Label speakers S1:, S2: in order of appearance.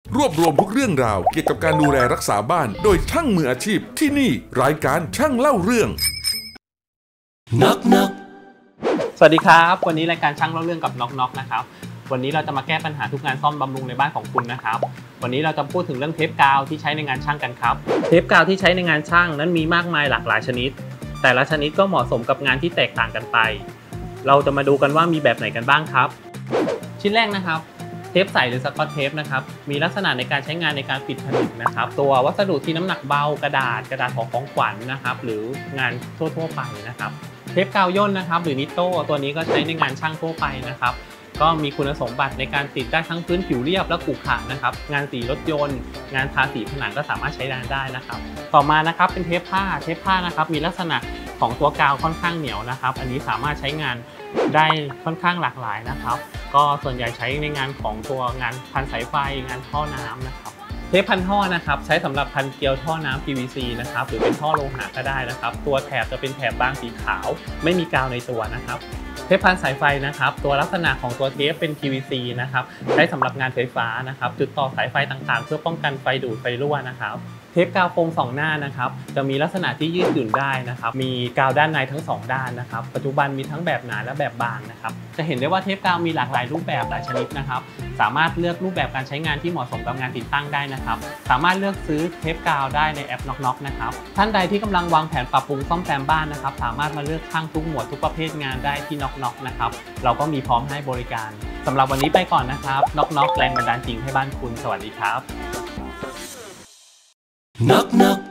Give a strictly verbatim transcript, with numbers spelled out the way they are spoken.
S1: รวบรวมทุกเรื่องราวเกี่ยวกับการดูแลรักษาบ้านโดยช่างมืออาชีพที่นี่รายการช่างเล่าเรื่อง
S2: น็อกน็อกสวัสดีครับวันนี้รายการช่างเล่าเรื่องกับน็อกน็อกนะครับวันนี้เราจะมาแก้ปัญหาทุกงานซ่อมบำรุงในบ้านของคุณนะครับวันนี้เราจะพูดถึงเรื่องเทปกาวที่ใช้ในงานช่างกันครับเทปกาวที่ใช้ในงานช่างนั้นมีมากมายหลากหลายชนิดแต่ละชนิดก็เหมาะสมกับงานที่แตกต่างกันไปเราจะมาดูกันว่ามีแบบไหนกันบ้างครับชิ้นแรกนะครับเทปใสหรือสกอตเทปนะครับมีลักษณะในการใช้งานในการปิดผนึกนะครับตัววัสดุที่น้ำหนักเบากระดาษกระดาษของของขวัญ นะครับหรืองานทั่วๆไปนะครับเทปกาวย่นนะครับหรือนิโต้ตัวนี้ก็ใช้ในงานช่างทั่วไปนะครับก็มีคุณสมบัติในการติดได้ทั้งพื้นผิวเรียบและขรุขระนะครับงานสีรถยนต์งานทาสีผนังก็สามารถใช้งานได้นะครับต่อมานะครับเป็นเทปผ้าเทปผ้านะครับมีลักษณะของตัวกาวค่อนข้างเหนียวนะครับอันนี้สามารถใช้งานได้ค่อนข้างหลากหลายนะครับก็ส่วนใหญ่ใช้ในงานของตัวงานพันสายไฟงานท่อน้ำนะครับเทปพันท่อนะครับใช้สำหรับพันเกลียวท่อน้ำ พี วี ซี นะครับหรือเป็นท่อโลหะก็ได้นะครับตัวแถบจะเป็นแถบบางสีขาวไม่มีกาวในตัวนะครับเทปพันสายไฟนะครับตัวลักษณะของตัวเทปเป็น พี วี ซี นะครับใช้สำหรับงานไฟฟ้านะครับจุดต่อสายไฟต่างๆเพื่อป้องกันไฟดูดไฟรั่วนะครับเทปกาวโฟมสองหน้านะครับจะมีลักษณะที่ยืดหยุ่นได้นะครับมีกาวด้านในทั้งสองด้านนะครับปัจจุบันมีทั้งแบบหนาและแบบบางนะครับจะเห็นได้ว่าเทปกาวมีหลากหลายรูปแบบหลายชนิดนะครับสามารถเลือกรูปแบบการใช้งานที่เหมาะสมกับงานติดตั้งได้นะครับสามารถเลือกซื้อเทปกาวได้ในแอปน็อกน็อกนะครับท่านใดที่กำลังวางแผนปรับปรุงซ่อมแซมบ้านนะครับสามารถมาเลือกช่างทุกหมวดทุกประเภทงานได้ที่น็อกน็อกนะครับเราก็มีพร้อมให้บริการสำหรับวันนี้ไปก่อนนะครับน็อกน็อกแรงบันดาลจริงให้บ้านคุณสวัสดีครับKnock knock